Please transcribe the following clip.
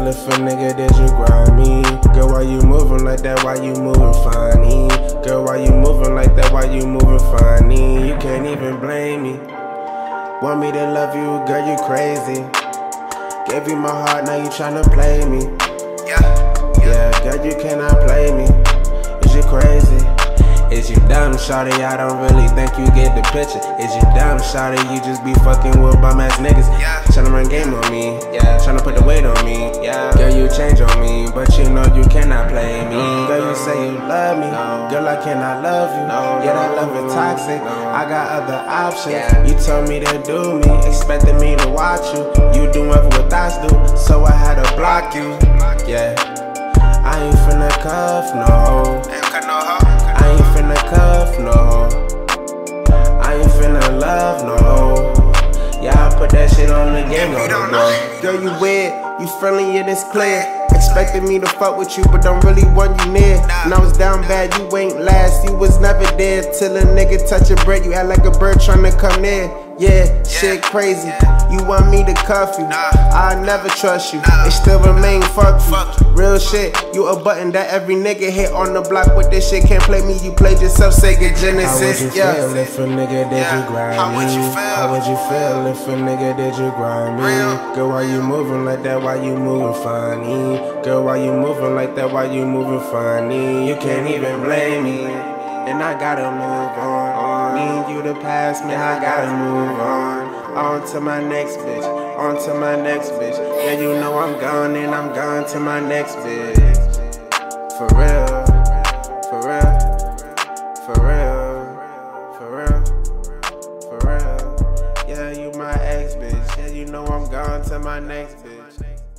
if a nigga did you grind me? Girl, why you moving like that? Why you moving funny? Girl, why you moving like that? Why you moving funny? You can't even blame me. Want me to love you, girl, you crazy. Gave you my heart, now you tryna play me. Yeah, girl, you cannot play me. Is you crazy? Is you dumb, shawty? I don't really think you get the picture. Is you dumb, shawty? You just be fucking with bum ass niggas. Tryna run game on me, tryna put the weight on me. Girl, you change on me, but you know you cannot play me. Girl, you say you love me, girl, I cannot love you. Yeah, that love is toxic, I got other options. You told me to do me, expected me to watch you. You do whatever what I do, so I had to block you. Yeah, I ain't finna cuff, no. I ain't finna cuff, no. I ain't finna love, no. Yeah, I put that shit on the game, no. Girl, you weird, you friendly, and it's clear. Expected me to fuck with you, but don't really want you near. And I was down bad, you ain't last, you was never there. Till a nigga touch a bird, you act like a bird tryna come near. Yeah, shit crazy. You want me to cuff you? I never trust you. It still remain fuck you. Real shit, you a button that every nigga hit on the block with this shit. Can't play me, you played yourself, Sega Genesis. How would you feel if a nigga did you grind me? How would you feel if a nigga did you grind me? Girl, why you moving like that? Why you moving funny? Girl, why you moving like that? Why you moving funny? You can't even blame me, and I gotta move on. Me and you the past, man, I gotta move on. On to my next bitch, on to my next bitch. Yeah, you know I'm gone and I'm gone to my next bitch. For real, for real, for real, for real, for real. Yeah, you my ex bitch. Yeah, you know I'm gone to my next bitch.